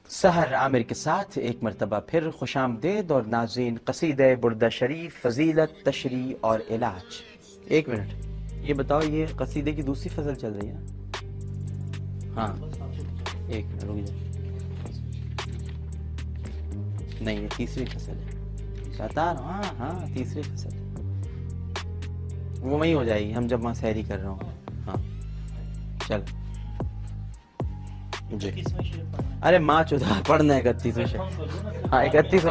सहर आमिर के साथ एक मरतबा फिर खुशामदीद और नाज़रीन कसीदे बुर्दा शरीफ फजीलत तशरी और इलाज। एक मिनट, ये बताओ ये कसीदे की दूसरी फसल चल रही है? हाँ एक मिनट रुक जाओ, नहीं ये तीसरी फसल है, बता रहा हूँ। हाँ हाँ तीसरी फसल, वो वही हो जाएगी हम जब वहाँ सैरी कर रहा हूँ। हाँ चल जी। अरे माँ चौधा पढ़ना है 31 से। हाँ 31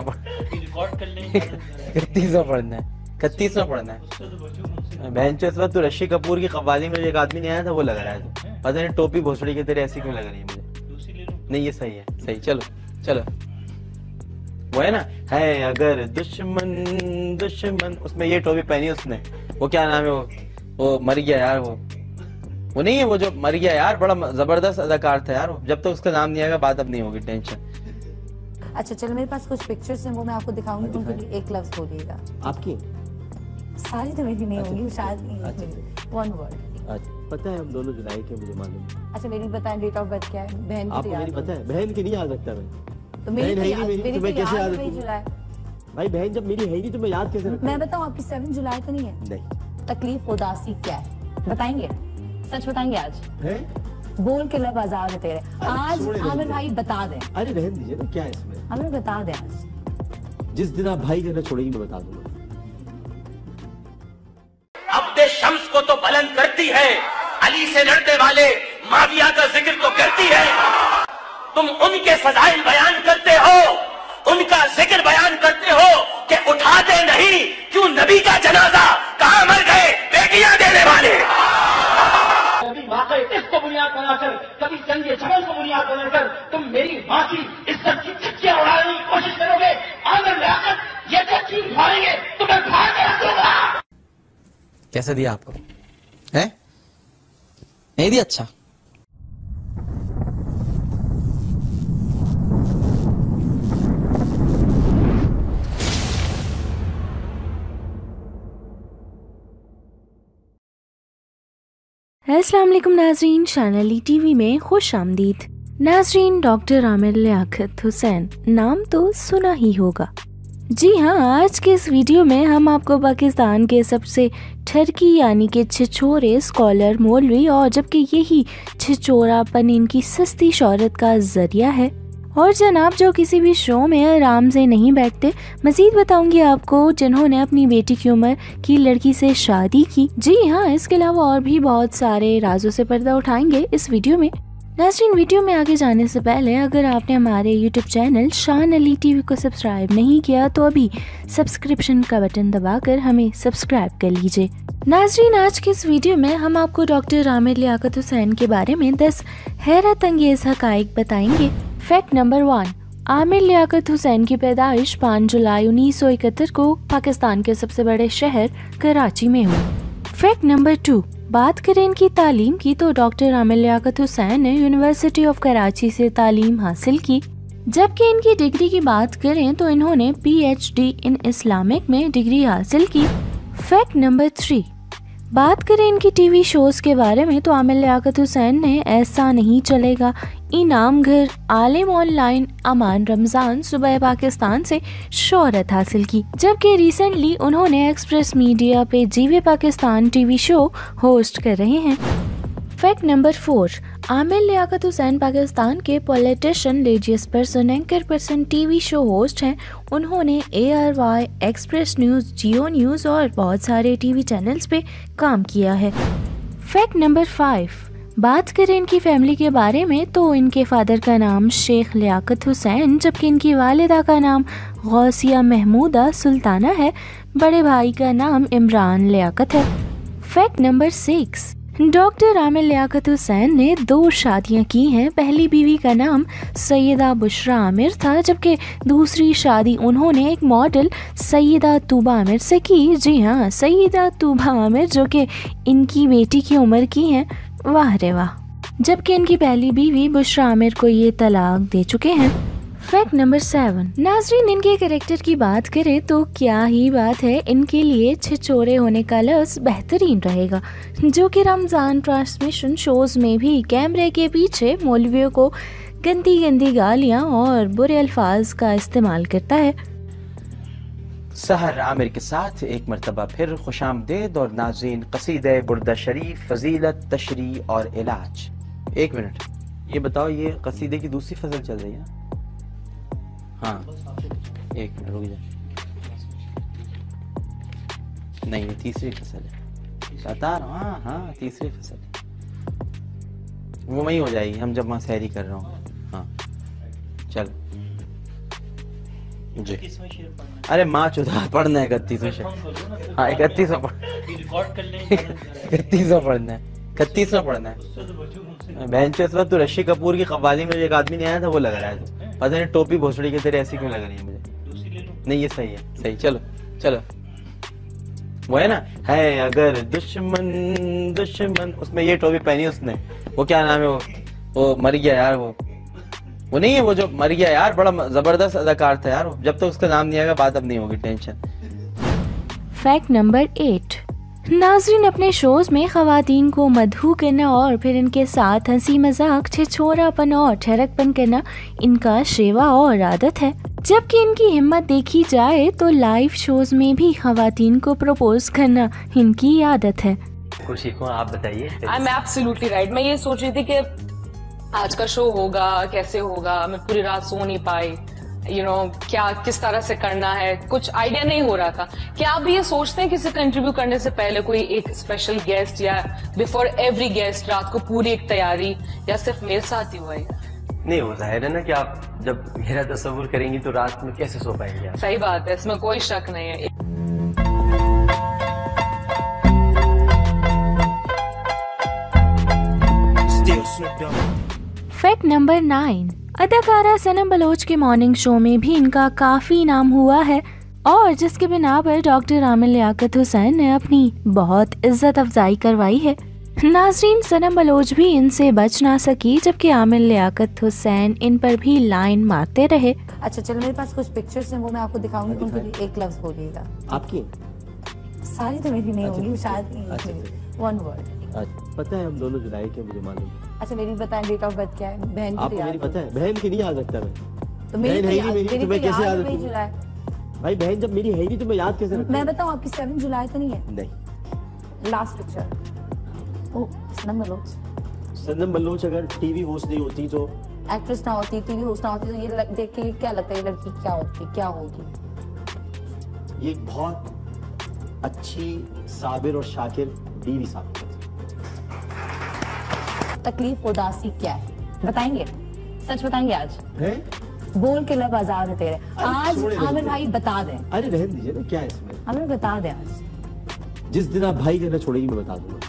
पढ़ना है, 31 पढ़ना है। बहन चो इस वक्त तो ऋषि कपूर की कव्वाली में एक आदमी नहीं आया था, वो लग रहा है। पता नहीं टोपी भोसड़ी की तेरे ऐसी क्यों लग रही है मुझे। नहीं ये सही है, सही। चलो चलो वो है ना, है अगर दुश्मन दुश्मन, उसमें ये टोपी पहनी उसने। वो क्या नाम है वो मर गया यार, वो नहीं है, वो जो मर गया यार, बड़ा जबरदस्त अदाकार था यार। जब तक उसका नाम नहीं आएगा बात अब नहीं होगी, टेंशन। अच्छा चलो, मेरे पास कुछ पिक्चर्स हैं, वो मैं आपको दिखाऊंगी, उनके लिए एक लफ्ज बोलिएगा। आपकी सारी तो मेरी नहीं होंगी, शायद वन वर्ड। पता है हम दोनों जुलाई के, मुझे मालूम है। अच्छा मेरी बताएं डेट ऑफ बर्थ क्या है? बहन की आपको मेरी पता है? बहन की नहीं याद रखता मैं, तो मेरी तो मैं कैसे याद रखूं? जुलाई भाई बहन जब मेरी है नहीं तो मैं याद कैसे रखूं? मैं बताऊं आपकी 7 जुलाई तो नहीं है? नहीं। तकलीफ उदासी क्या है बताएंगे? सच बताएंगे आज? है? बोल के लब आजाद है तेरे। आज आमिर भाई बता दें। अरे रहने दीजिए ना, क्या है इसमें? आमिर बता दें आज। जिस दिन आप भाई कहना छोड़ेंगी मैं बता दूंगा। अब्दे शम्स को तो बुलंद करती है, अली से लड़ने वाले माविया का जिक्र तो करती है। तुम उनके फजाइल बयान करते हो, उनका जिक्र बयान करते हो कि उठाते नहीं क्यों नबी का जनाजा, कहां मर गए बेटियां देने वाले। कभी वाक़ई इसको बुनियाद बनाकर, कभी जंगे जबल को बुनियाद बनाकर तुम मेरी माँ की इज्जत की चिट्ठियां उड़ाने की कोशिश करोगे। आमिर लियाकत ये चिट्ठी उठाएंगे तुम्हें फाड़ के रख दूंगा। कैसे दिया आपको? है नहीं दिया? अच्छा अस्सलाम वालेकुम नाजरीन, शान टीवी में खुश आमदीद। नाजरीन, डॉक्टर आमिर लियाकत हुसैन नाम तो सुना ही होगा। जी हाँ, आज के इस वीडियो में हम आपको पाकिस्तान के सबसे ठरकी यानी कि छिछोरे स्कॉलर मौलवी, और जबकि यही छिछोरापन इनकी सस्ती शोहरत का जरिया है, और जनाब जो किसी भी शो में आराम से नहीं बैठते, मजीद बताऊंगी आपको जिन्होंने अपनी बेटी की उम्र की लड़की से शादी की। जी हाँ, इसके अलावा और भी बहुत सारे राजों से पर्दा उठाएंगे इस वीडियो में। नाज़रीन, वीडियो में आगे जाने से पहले अगर आपने हमारे यूट्यूब चैनल शान अली टीवी को सब्सक्राइब नहीं किया तो अभी सब्सक्रिप्शन का बटन दबाकर हमें सब्सक्राइब कर लीजिए। नाज़रीन, आज के इस वीडियो में हम आपको डॉक्टर आमिर लियाकत हुसैन के बारे में 10 हैरत अंगेज हकाइक बताएंगे। फैक्ट नंबर 1, आमिर लियाकत हुसैन की पैदाइश 5 जुलाई 1971 को पाकिस्तान के सबसे बड़े शहर कराची में हुई। फैक्ट नंबर 2, बात करें इनकी तालीम की तो डॉक्टर आमिर लियाकत हुसैन ने यूनिवर्सिटी ऑफ कराची से तालीम हासिल की, जबकि इनकी डिग्री की बात करें तो इन्होंने PhD इन इस्लामिक में डिग्री हासिल की। फैक्ट नंबर 3, बात करें इनकी टीवी शोज के बारे में तो आमिर लियाकत हुसैन ने ऐसा नहीं चलेगा, इनाम घर, आलिम ऑनलाइन, अमान रमजान, सुबह पाकिस्तान से शोहरत हासिल की, जबकि रिसेंटली उन्होंने एक्सप्रेस मीडिया पे जीवे पाकिस्तान टीवी शो होस्ट कर रहे हैं। फैक्ट नंबर 4, आमिर लियाकत हुसैन पाकिस्तान के politician, religious person, anchor person, TV show host हैं। उन्होंने ARY, express news, Geo news और बहुत सारे टीवी चैनल्स पे काम किया है। फैक्ट नंबर 5, बात करें इनकी फैमिली के बारे में तो इनके फादर का नाम शेख लियाकत हुसैन, जबकि इनकी वालिदा का नाम गौसिया महमूदा सुल्ताना है। बड़े भाई का नाम इमरान लियाकत है। Fact number 6, doctor Aamir Liaquat Hussain ने 2 शादियां की हैं। पहली बीवी का नाम सैयदा बुशरा आमिर था, जबकि दूसरी शादी उन्होंने एक मॉडल सैयदा तूबा आमिर से की। जी हाँ, सैयदा तूबा आमिर जो कि इनकी बेटी की उम्र की हैं। वाह रे वाह। जबकि इनकी पहली बीवी बुशरा आमिर को ये तलाक दे चुके हैं। फैक्ट नंबर 7, नाजरीन इनके कैरेक्टर की बात करें तो क्या ही बात है, इनके लिए छिछोरे होने का लफ्ज़ बेहतरीन रहेगा, जो कि रमज़ान ट्रांसमिशन शोज में भी कैमरे के पीछे मौलवियों को गंदी गंदी गालियां और बुरे अल्फाज का इस्तेमाल करता है। सहर आमिर के साथ एक मरतबा फिर खुशामदीद और नाज़रीन कसीदे बुर्दा शरीफ फजीलत तशरी और इलाज। एक मिनट, ये बताओ ये कसीदे की दूसरी फजल चल रही है? हाँ एक मिनट रुक जाए, नहीं ये तीसरी फसल है, बता रहा हूँ। हाँ हाँ तीसरी फसल है, वो वही हो जाएगी हम जब वहाँ सैरी कर रहा हूँ। हाँ चल जी, अरे माँ चुदा पढ़ना है 31 शेर। हाँ 31 पढ़ना है, 31 पढ़ना है। बहन चो इस वक्त तो ऋषि कपूर की कव्वाली में एक आदमी नहीं आया था वो लग रहा है, तो पता नहीं टोपी भोसड़ी के तेरे ऐसी क्यों लग रही है मुझे। नहीं ये सही है, सही। चलो चलो वो है ना, है अगर दुश्मन दुश्मन, उसमें ये टोपी पहनी उसने, वो क्या नाम है वो मर गया यार, वो नहीं है, वो जो मर गया यार, बड़ा जबरदस्त अदाकार था यार, जब तक उसका नाम नहीं आएगा बात अब नहीं होगी, टेंशन। फैक्ट नंबर 8, नाज़रीन अपने शोज में खवातीन को मदहू करना और फिर इनके साथ हंसी मजाक छिछोरापन और ठहरकपन करना इनका शेवा और आदत है। जबकि इनकी हिम्मत देखी जाए तो लाइव शोज में भी खवातीन को प्रपोज करना इनकी आदत है। खुशी को आप बताइए। I am absolutely right. मैं ये सोच रही थी कि आज का शो होगा कैसे होगा, मैं पूरी रात सो नहीं पाई, क्या किस तरह से करना है, कुछ आइडिया नहीं हो रहा था। क्या आप भी ये सोचते हैं किसी कंट्रीब्यू करने से पहले कोई एक स्पेशल गेस्ट या बिफोर एवरी गेस्ट रात को पूरी एक तैयारी, या सिर्फ मेरे साथ ही हुआ है? नहीं, वो जाहिर है ना कि आप जब मेरा तस्वुर करेंगी तो रात में कैसे सो पाएंगे आप? सही बात है, इसमें कोई शक नहीं है। फैक्ट नंबर 9, अदाकारा सनम बलोच के मॉर्निंग शो में भी इनका काफी नाम हुआ है और जिसके बिना पर डॉक्टर आमिर लियाकत हुसैन ने अपनी बहुत इज्जत अफजाई करवाई है। नाज़रीन सनम बलोच भी इनसे बच ना सकी, जबकि आमिर लियाकत हुसैन इन पर भी लाइन मारते रहे। अच्छा चलो, मेरे पास कुछ पिक्चर्स हैं, वो मैं आपको दिखाऊंगी, उनके लिए एक लफ्ज बोलिएगा। आपकी सारी तो मेरी नहीं होंगी, शायद वन वर्ड। पता है हम दोनों जुलाई के, मुझे मालूम है। अच्छा मेरी बताएं डेट ऑफ बर्थ क्या है? बहन की आपको मेरी पता है, बहन की नहीं याद रखता मैं, तो मेरी बहन है ही नहीं मेरी, तो मैं कैसे याद रखूं? जुलाई भाई बहन जब मेरी है ही नहीं तो मैं याद कैसे रखूं? मैं बताऊं आपकी 7 जुलाई तो नहीं है? नहीं। लास्ट पिक्चर, ओ सनम बलोच। सनम बलोच अगर टीवी होस्ट नहीं होती तो, एक्ट्रेस ना होती, टीवी होस्ट ना होती, तो ये देख के क्या लगता है ये लड़की क्या होती, क्या होगी? ये बहुत अच्छी साबिर और शाकिर बीवी साबित होती। तकलीफ उदासी क्या है बताएंगे? सच बताएंगे आज? है? बोल के लब आजाद है तेरे। आज आमिर भाई बता दें। अरे रहने दीजिए ना, क्या है इसमें? आमिर बता दें आज। जिस दिन आप भाई कहना छोड़ेगी मैं बता दूंगा।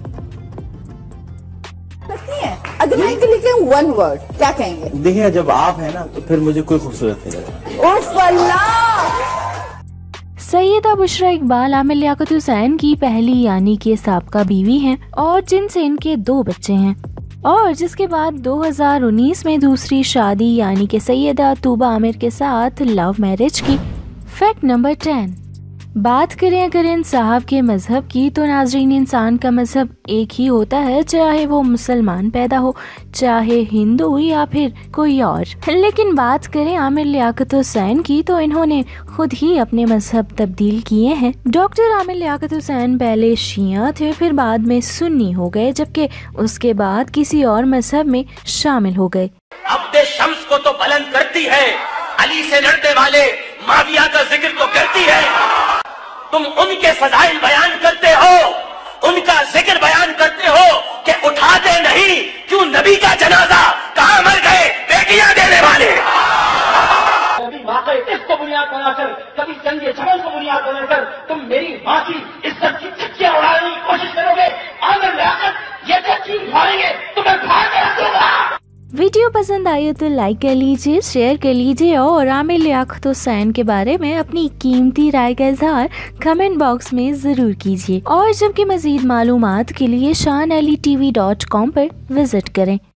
लगती है अगर मैं इनके लिखे वन वर्ड क्या कहेंगे? देखिए जब आप है ना तो फिर मुझे कोई खूबसूरत नहीं लगता। उफ अल्लाह। सैयदा बुशरा इकबाल आमिर लियाकत हुसैन की पहली यानी कि साबका बीवी हैं और जिनसे इनके 2 बच्चे हैं, और जिसके बाद 2019 में दूसरी शादी यानी कि सैयदा तूबा आमिर के साथ लव मैरिज की। फैक्ट नंबर 10, बात करें अगर इन साहब के मजहब की तो नाजरीन इंसान का मजहब एक ही होता है, चाहे वो मुसलमान पैदा हो, चाहे हिंदू या फिर कोई और। लेकिन बात करें आमिर लियाकत हुसैन की तो इन्होंने खुद ही अपने मजहब तब्दील किए हैं। डॉक्टर आमिर लियाकत हुसैन पहले शिया थे, फिर बाद में सुन्नी हो गए, जबकि उसके बाद किसी और मजहब में शामिल हो गए। अब्दे शम्स को तो बुलंद करती है, अली से लड़ने वाले माविया का जिक्र तो करती है। तुम उनके फजाइल बयान करते हो, उनका जिक्र बयान करते हो कि उठाते नहीं क्यों नबी का जनाजा, कहाँ मर गए बेटियां देने वाले। कभी वाकई इसको बुनियाद बनाकर, कभी जंगे जबल को बुनियाद बनाकर तुम मेरी माँ की इज्जत की चिट्ठियां उड़ाने की कोशिश करोगे। आमिर लियाकत ये चिट्ठी उड़ाएंगे तुम्हें फाड़ के रख दूंगा। वीडियो पसंद आई तो लाइक कर लीजिए, शेयर कर लीजिए और आमिर लियाकत हुसैन के बारे में अपनी कीमती राय का इजहार कमेंट बॉक्स में जरूर कीजिए। और जबकि मजीद मालूमात के लिए ShanAliTV.com पर विजिट करें।